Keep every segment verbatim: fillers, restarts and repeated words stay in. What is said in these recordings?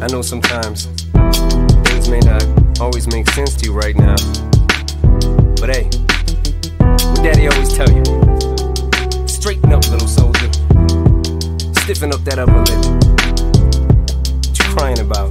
I know sometimes things may not always make sense to you right now, but hey, what Daddy always tell you: straighten up, little soldier. Stiffen up that upper lip. What you crying about?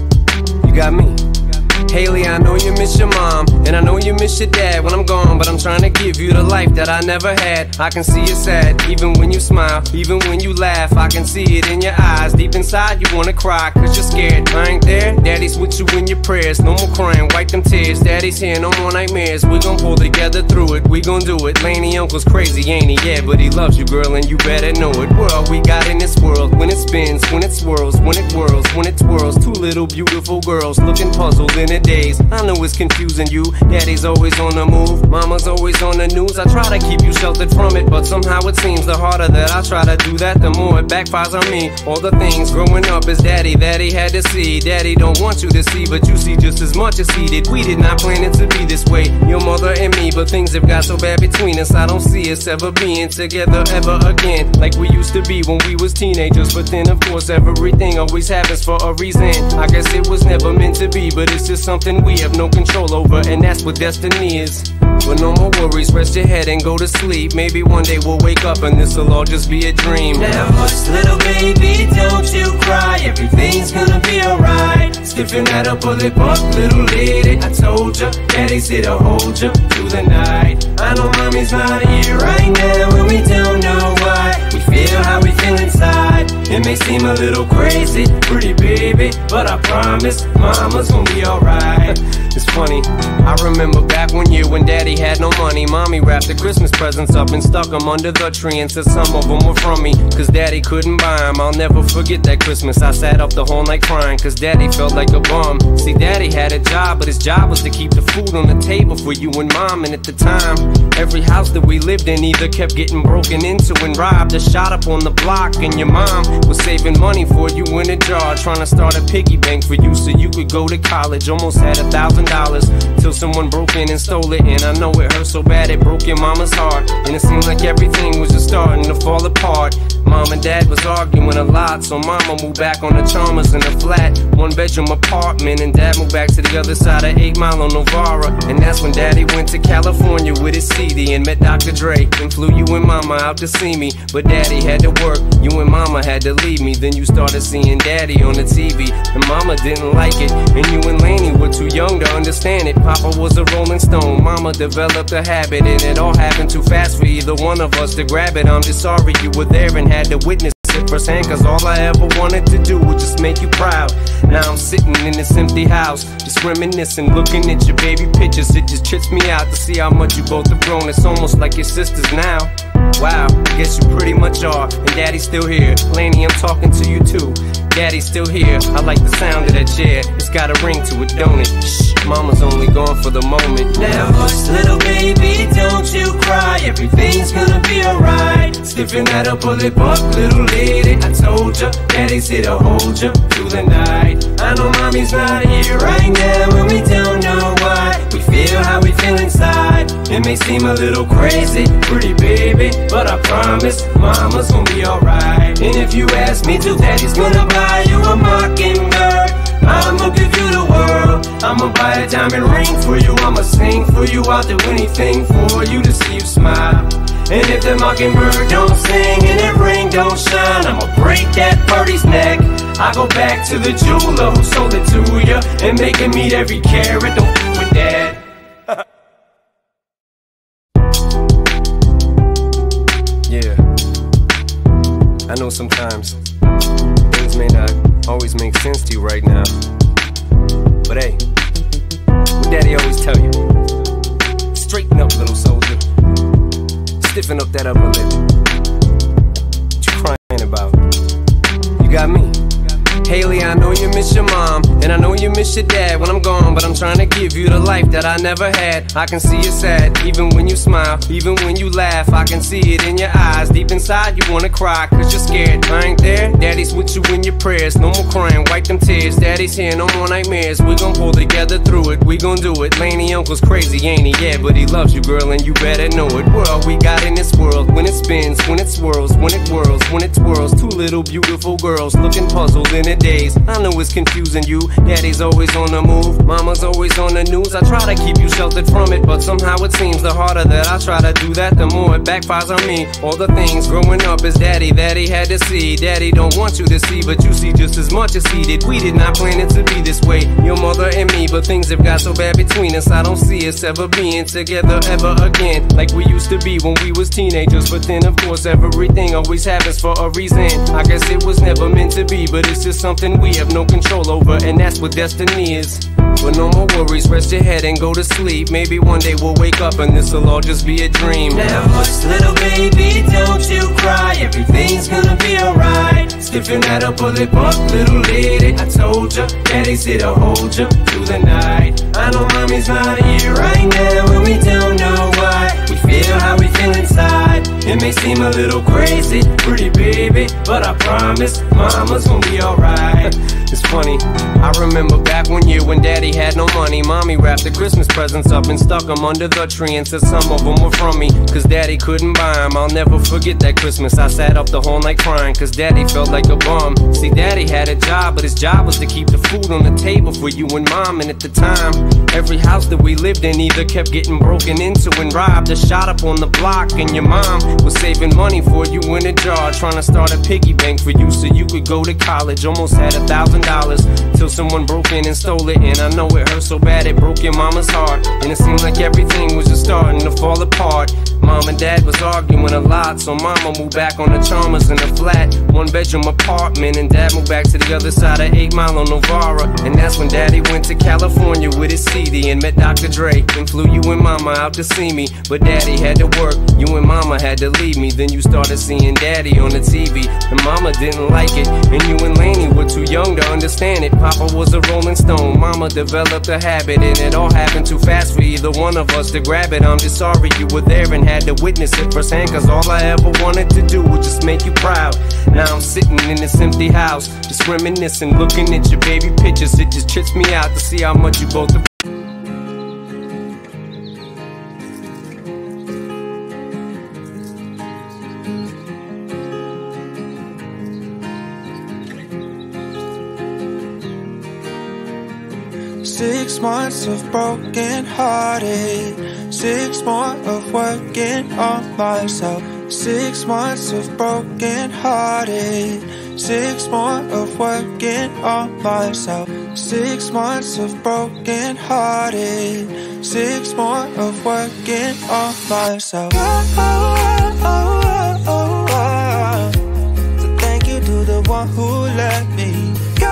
You got me. Hailie, I know you miss your mom, and I know you miss your dad when I'm gone, but I'm trying to give you the life that I never had. I can see you sad, even when you smile, even when you laugh. I can see it in your eyes, deep inside you wanna cry, cause you're scared. I ain't there, Daddy's with you in your prayers. No more crying, wipe them tears. Daddy's here, no more nightmares. We gon' pull together through it, we gon' do it. Lainie, uncle's crazy, ain't he? Yeah, but he loves you, girl, and you better know it. We're all we got in this world, when it spins, when it swirls, when it whirls, when it twirls. Two little beautiful girls looking puzzled in a daze. I know it's confusing you. Daddy's always on the move, mama's always on the news. I try to keep you sheltered from it, but somehow it seems the harder that I try to do that, the more it backfires on me. All the things growing up as Daddy that he had to see, Daddy don't want you to see, but you see just as much as he did. We did not plan it to be this way, your mother and me, but things have got so bad between us. I don't see us ever being together ever again, like we used to be when we was teenagers. But then of course everything always happens for a reason. I guess it was never meant to be, but it's just something we have no control over, and that's what destiny is. But no more worries, rest your head and go to sleep. Maybe one day we'll wake up and this'll all just be a dream. Now hush, little baby, don't you cry. Everything's gonna be alright. Stiffen that upper lip up, little lady. I told ya, Daddy's here to hold ya through the night. I know mommy's not here right now, and we don't know why. We feel how we feel inside. It may seem a little crazy, pretty baby, but I promise mama's gonna be alright. It's funny, I remember back one year when Daddy had no money. Mommy wrapped the Christmas presents up and stuck them under the tree and said some of them were from me, cause Daddy couldn't buy them. I'll never forget that Christmas. I sat up the whole night crying, cause Daddy felt like a bum. See, Daddy had a job, but his job was to keep the food on the table for you and Mom. And at the time, every house that we lived in either kept getting broken into and robbed or shot up on the block. And your mom was saving money for you in a jar, trying to start a piggy bank for you so you could go to college. Almost had a thousand dollars till someone broke in and stole it. And I know it hurt so bad it broke your mama's heart, and it seemed like everything was just starting to fall apart. Mom and Dad was arguing a lot, so Mama moved back on the Chalmers in a flat one bedroom apartment, and Dad moved back to the other side of eight mile on Novara. And that's when Daddy went to California with his C D and met Doctor Dre and flew you and Mama out to see me. But Daddy had to work, you and Mama had to leave me. Then you started seeing Daddy on the T V, and Mama didn't like it, and you and Lainie were too young to understand it. Papa was a Rolling Stone, Mama developed a habit, and it all happened too fast for either one of us to grab it. I'm just sorry you were there and had to witness it firsthand, cause all I ever wanted to do was just make you proud. Now I'm sitting in this empty house, just reminiscing, looking at your baby pictures. It just trips me out to see how much you both have grown. It's almost like your sisters now. Wow, I guess you pretty much are, and Daddy's still here. Lainie, I'm talking to you too. Daddy's still here. I like the sound of that chair. It's got a ring to it, don't it? Shh, Mama's only gone for the moment. Now hush, little baby, don't you cry. Everything's gonna be alright. Stiffen that upper lip up, little lady. I told ya, Daddy's here to hold ya through the night. I know mommy's not here right now, and we don't know why. We feel how we feel inside. It may seem a little crazy, pretty baby, but I promise mama's gonna be alright. And if you ask me to, Daddy's gonna buy you a Mockingbird. I'ma give you the world. I'ma buy a diamond ring for you. I'ma sing for you. I'll do anything for you to see you smile. And if the Mockingbird don't sing and that ring don't shine, I'ma break that birdie's neck. I go back to the jeweler who sold it to ya and make him meet every carat. Don't f with that. Yeah, I know sometimes things may not always make sense to you right now, but hey, what Daddy always tell you: straighten up, little soldier. Stiffen up that upper lip. What you crying about? You got me. Hailie, I know you miss your mom, and I know you miss your dad when I'm gone, but I'm trying to give you the life that I never had. I can see you sad, even when you smile, even when you laugh. I can see it in your eyes, deep inside you wanna cry, cause you're scared. I ain't there, Daddy's with you in your prayers. No more crying, wipe them tears. Daddy's here, no more nightmares. We gon' pull together through it, we gon' do it. Lainie, uncle's crazy, ain't he? Yeah, but he loves you, girl, and you better know it. We're all we got in this world, when it spins, when it swirls, when it whirls, when it twirls. Two little beautiful girls looking puzzled in a daze. I know it's confusing you. Daddy's always on the move, mama's always on the news. I try to keep you sheltered from it, but somehow it seems the harder that I try to do that, the more it backfires on me. All the things growing up as daddy that he had to see, daddy don't want you to see, but you see just as much as he did. We did not plan it to be this way, your mother and me, but things have got so bad between us. I don't see us ever being together ever again, like we used to be when we was teenagers. But then of course everything always happens for a reason. I guess it was never meant to be, but it's just something we have no control over, and that's what destiny is. But no more worries, rest your head and go to sleep. Maybe one day we'll wake up and this'll all just be a dream. Now hush, little baby, don't you cry. Everything's gonna be alright. Stiffen that up, pull it up, little lady. I told ya, daddy's here to hold ya through the night. I know mommy's not here right now, and we don't know why. We feel how we feel inside. It may seem a little crazy, pretty baby, but I promise mama's gonna be alright. It's funny, I remember back one year when daddy had no money. Mommy wrapped the Christmas presents up and stuck them under the tree and said some of them were from me, cause daddy couldn't buy them. I'll never forget that Christmas. I sat up the whole night crying, cause daddy felt like a bum. See, daddy had a job, but his job was to keep the food on the table for you and mom. And at the time, every house that we lived in either kept getting broken into and robbed or shot up on the block. And your mom was saving money for you in a jar, trying to start a piggy bank for you so you could go to college. Almost had a thousand dollars till someone broke in and stole it. And I know it hurt so bad it broke your mama's heart, and it seemed like everything was just starting to fall apart. Mom and dad was arguing a lot, so mama moved back on the Chalmers in a flat one bedroom apartment, and dad moved back to the other side of eight Mile on Novara. And that's when daddy went to California with his C D and met Doctor Dre and flew you and mama out to see me. But daddy had to work, you and mama had to leave me. Then you started seeing daddy on the T V, and mama didn't like it, and you and Lainie were too young to understand it. Papa was a rolling stone, mama developed a habit, and it all happened too fast for either one of us to grab it. I'm just sorry you were there and had to witness it firsthand, cause all I ever wanted to do was just make you proud. Now I'm sitting in this empty house, just reminiscing, looking at your baby pictures. It just trips me out to see how much you both have. Six months of broken hearted, six more of working on myself. Six months of broken hearted, six more of working on myself. Six months of broken hearted, six more of working on myself. Oh, oh, oh, oh, oh, oh. So thank you to the one who let me go.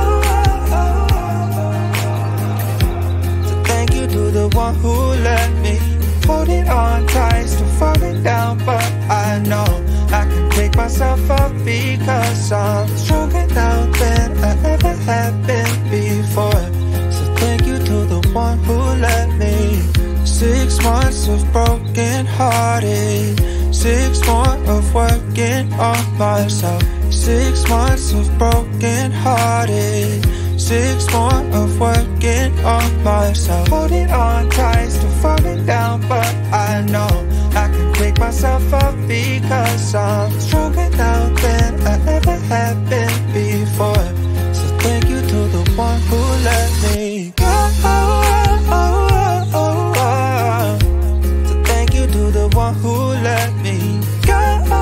To the one who let me hold it on tight, still falling down, but I know I can pick myself up because I'm stronger now than I ever have been before. So thank you to the one who let me. Six months of broken hearted, six more of working on myself. Six months of broken hearted, six more of working on myself. Holding on tight, still falling down, but I know I can pick myself up because I'm stronger now than I ever have been before. So thank you to the one who let me go. Oh, oh, oh, oh. So thank you to the one who let me go.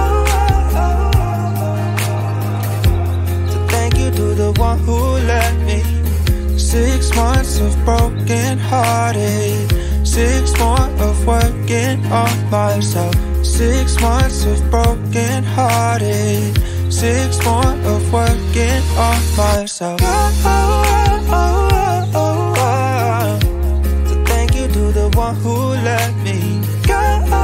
So thank you to the one who let me. Six months of broken hearted, six more of working on myself. Six months of broken hearted, six more of working on myself. Oh, oh, oh, oh, oh. So thank you to the one who let me go.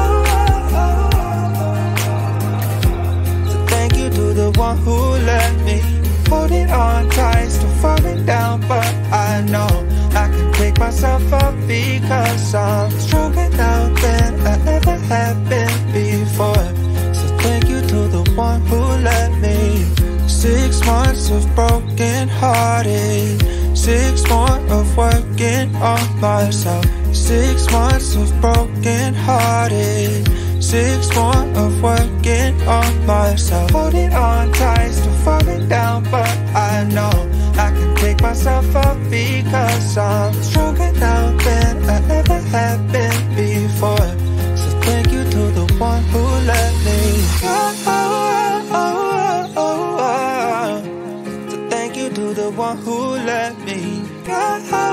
So thank you to the one who let me. Holding on tight, still falling down, but I know I can pick myself up because I'm stronger now than I ever have been before. So thank you to the one who let me. Six months of broken hearted, six more of working on myself. Six months of broken hearted, six more of working on myself. Holding on tight, still falling down, but I know myself up because I'm stronger now than I ever have been before. So thank you to the one who let me go. So thank you to the one who let me go.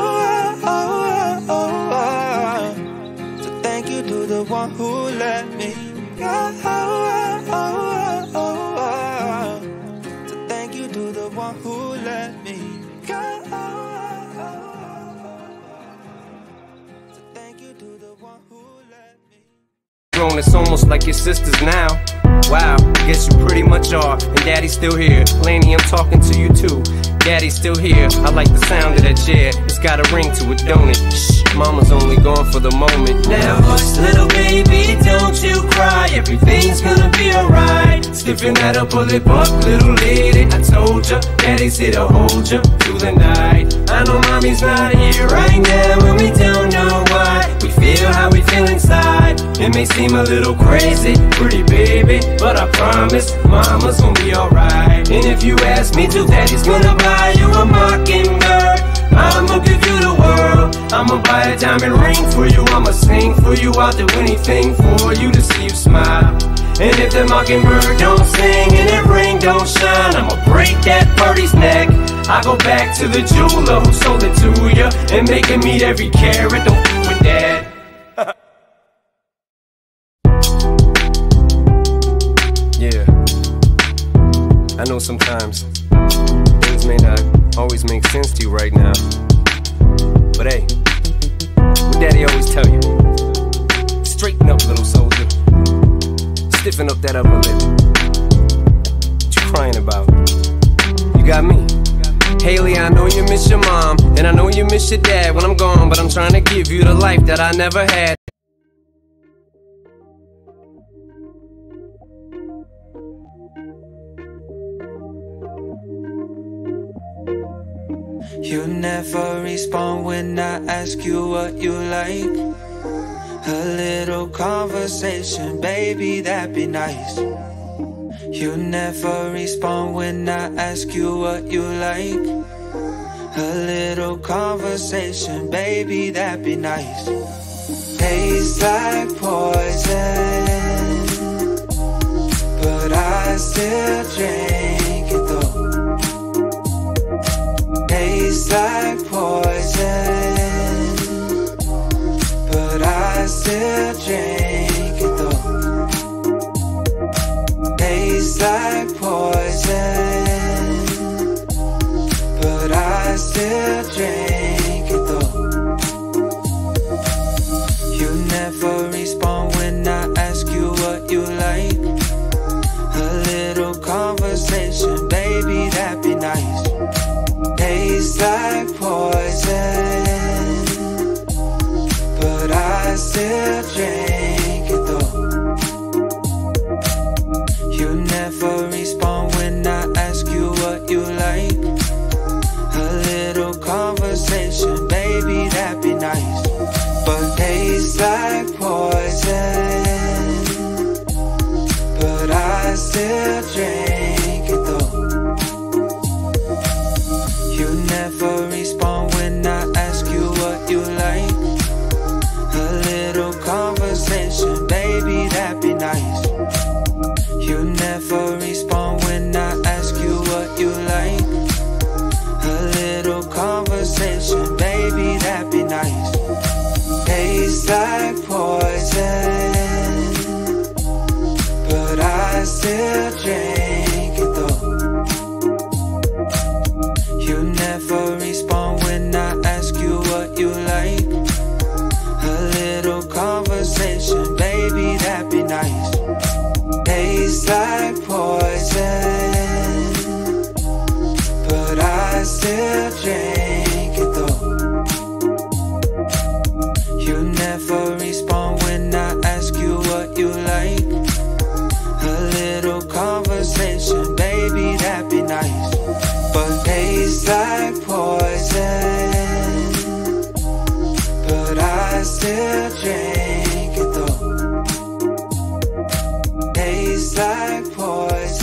So thank you to the one who let me go. So thank you to the one who let me go. So thank you to the one who let me. Grown, it's almost like your sisters now. Wow, guess you pretty much are. And Daddy's still here. Lainie, I'm talking to you too. Daddy's still here. I like the sound of that chair. It's got a ring to it, don't it? Shh, Mama's only gone for the moment. Now hush, little baby, don't you cry. Everything's gonna be alright. Stiffen that up, pull it up, little lady. I told ya, Daddy's here to hold ya through the night. I know Mommy's not here right now, and we don't know why. We feel how we feel inside. It may seem a little crazy, pretty baby, but I promise Mama's gonna be alright. And if you ask me to, Daddy's gonna buy you a Mockingbird. I'ma give you the world. I'ma buy a diamond ring for you. I'ma sing for you. I'll do anything for you to see you smile. And if the Mockingbird don't sing and that ring don't shine, I'ma break that birdie's neck. I go back to the jeweler who sold it to ya and make him meet every carat. Don't f with that. Yeah, I know sometimes things may not always make sense to you right now, but hey, what Daddy always tell you, straighten up, little soldier, stiffen up that upper lip. What you crying about? You got me. Hailie, I know you miss your mom, and I know you miss your dad when I'm gone, but I'm trying to give you the life that I never had. You never respond when I ask you what you like. A little conversation, baby, that'd be nice. You never respond when I ask you what you like. A little conversation, baby, that'd be nice. Tastes like poison, but I still drink it though. Tastes like poison, but I still drink it though. Tastes like poison, but I still drink it though. You never respond when I ask you what you like. A little conversation, baby, that'd be nice. Tastes like poison, but I still drink it though. You never respond when I ask you what you like. A little conversation, baby, that'd be nice. But tastes like poison, but I still drink it though. You never respond when I ask you what you like. A little conversation, baby, that'd be nice. You never respond when I ask you what you like. A little conversation, baby, that'd be nice. Tastes like poison, but I still drink it though. You never respond when I ask you what you like. A little conversation, baby, that'd be nice. Tastes like poison, but I still drink it though. You never respond when I ask you what you like. A little conversation, baby, that'd be nice. But tastes like poison, but I still drink it though. Tastes like poison.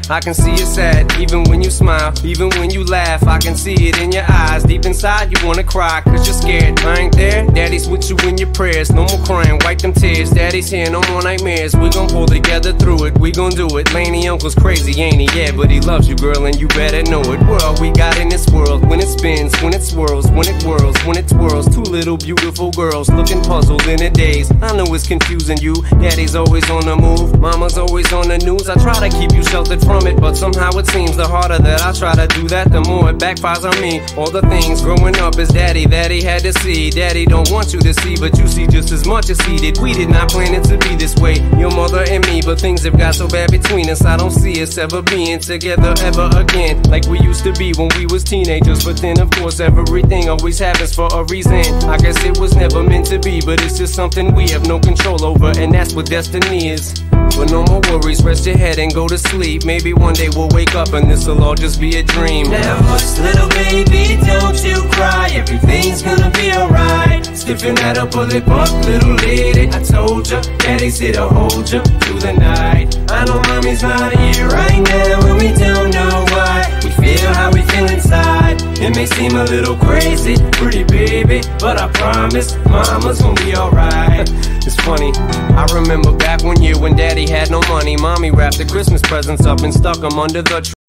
I can see you're sad, even when you smile, even when you laugh. I can see it in your eyes, deep inside you wanna cry, cause you're scared. I ain't there, daddy's with you in your prayers. No more crying, wipe them tears. Daddy's here, no more nightmares. We gon' pull together through it, we gon' do it. Lainie uncle's crazy, ain't he? Yeah, but he loves you, girl, and you better know it. We're all we got in this world. When it spins, when it swirls, when it whirls, when it twirls. Two little beautiful girls looking puzzled in a daze. I know it's confusing you. Daddy's always on the move, mama's always on the news. I try to keep you sheltered from it, but somehow it seems the harder that I try to do that, the more it backfires on me. All the things growing up as daddy that he had to see. Daddy don't want you to see, but you see just as much as he did. We did not plan it to be this way, your mother and me, but things have got so bad between us. I don't see us ever being together ever again, like we used to be when we was teenagers. But then of course everything always happens for a reason. I guess it was never meant to be, but it's just something we have no control over, and that's what destiny is. But no more worries, rest your head and go to sleep. Maybe one day we'll wake up and this'll all just be a dream. Now hush, little baby, don't you cry. Everything's gonna be alright. Stiffen that up, pull it up, little lady. I told ya, daddy's here to hold ya through the night. I know mommy's not here right now, and we don't know why. We feel how we feel inside. It may seem a little crazy, pretty baby, but I promise mama's gonna be alright. It's funny, I remember back one year when daddy had no money. Mommy wrapped the Christmas presents up and stuck them under the tree.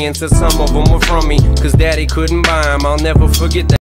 tree and said some of them were from me, cause daddy couldn't buy them. I'll never forget that.